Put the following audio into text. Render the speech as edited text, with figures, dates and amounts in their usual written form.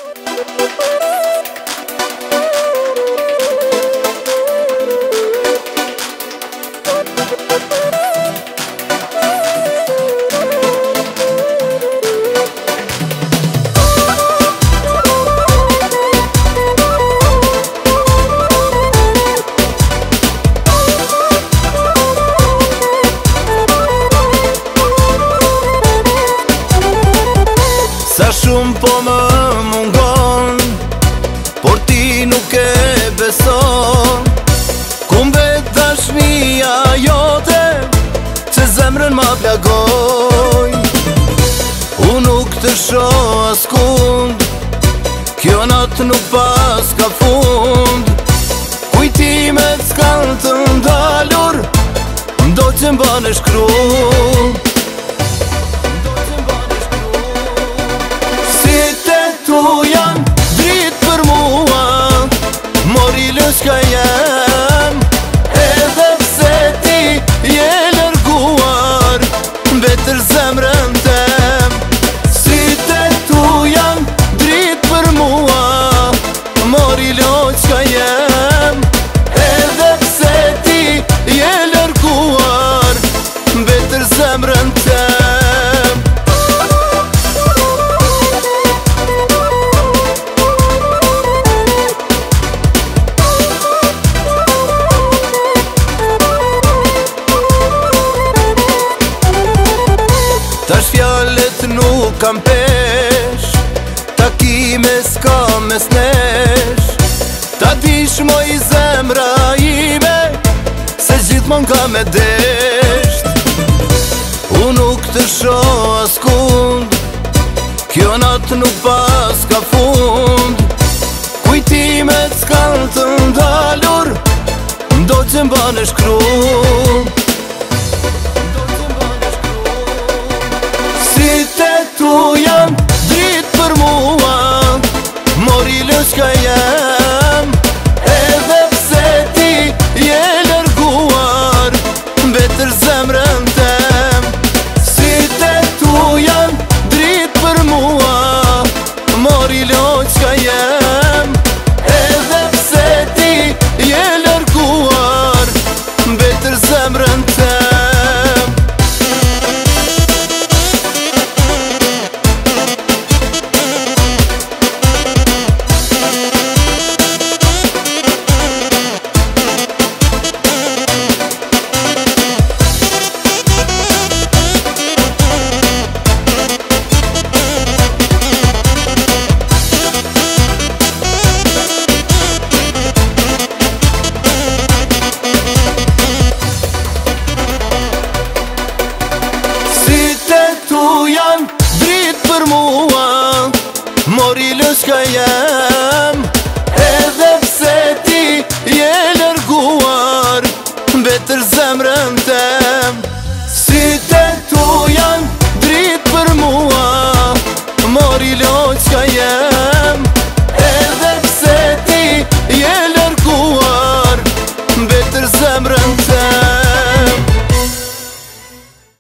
Sa shumë po më mungon, por ti nuk e beson. Kum vet dashnia jote, që zemrën ma plagoj. Unë nuk të shoh askund, kjo natë nuk pas ka fund. Kujtimet s'kan të ndalur, ndo që m'ban e shkru. Shka jem, edhe pse ti je lërguar, vetër zemrën tem. Sytë tu janë dritë për mua, mori lojë shka jem, edhe pse ti je lërguar, vetër zemrën tem. Tash fjallet nuk kam pesh, takime s'ka mes nesh. Ta dish moj zemra ime, se gjithmon ka me desht. Unë nuk të shoh askund, kjo natë nuk pas ka fund. Kujtimet s'kan të ndalur, ndo që m'ban e shkru. Sytë tu janë dritë për mua, mori lë shka jem, edhe pse ti je lërguar, vetër zemrën tem. Sytë tu janë dritë për mua, mori lë shka jem, edhe pse ti je lërguar, vetër zemrën tem. Sytë tu janë dritë për mua, mori lë shka jem.